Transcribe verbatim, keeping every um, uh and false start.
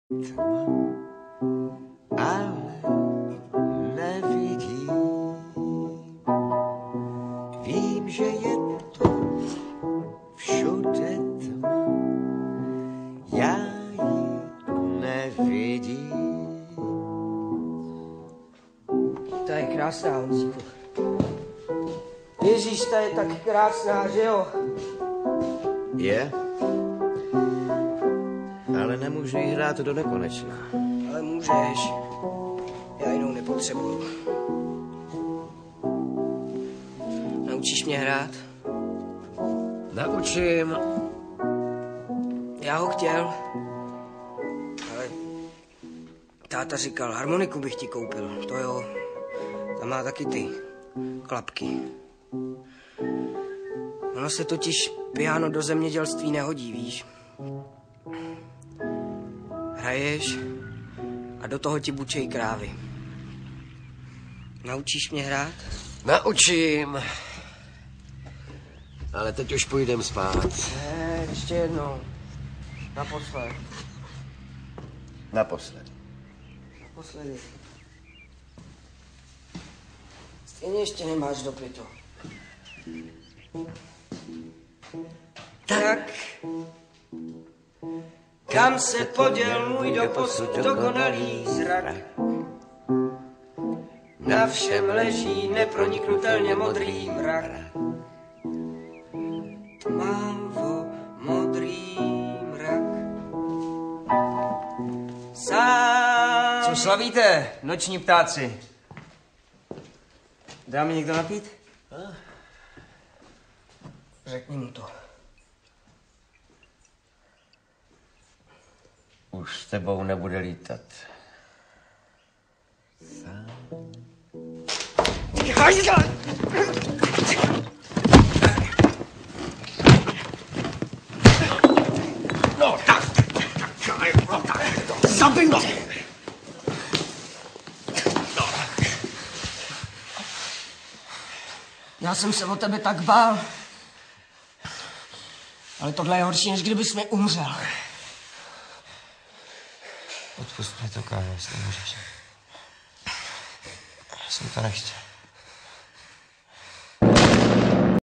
Tma, ale nevidím. Vím, že je to všude tma, já ji nevidím. Ta je krásná, Honzíku. Ježíš, ta je tak krásná, že jo? Je? Ale nemůžu jí hrát do nekonečna. Ale můžeš. Já jinou nepotřebuju. Naučíš mě hrát? Naučím. Já ho chtěl. Ale táta říkal, harmoniku bych ti koupil. To jo. Tam má taky ty klapky. Ono se totiž piano do zemědělství nehodí, víš? Hraješ a do toho ti bučej krávy. Naučíš mě hrát? Naučím. Ale teď už půjdem spát. Ne, ještě jednou. Naposled. Naposled. Naposledy. Stejně ještě nemáš dopito. Tak. Kam se poděl můj doposud dokonalý zrak? Na všem leží neproniknutelně modrý mrak. Tmavo modrý mrak. Sám. Co slavíte, noční ptáci? Dá mi někdo napít? Řekni mu to. Už s tebou nebude lítat. No tak, no tak, zabij ho! Já jsem se o tebe tak bál. Ale tohle je horší, než kdybys mi umřel. Odpust mě to, Kájo, jestli můžeš. Já jsem to nechtěl.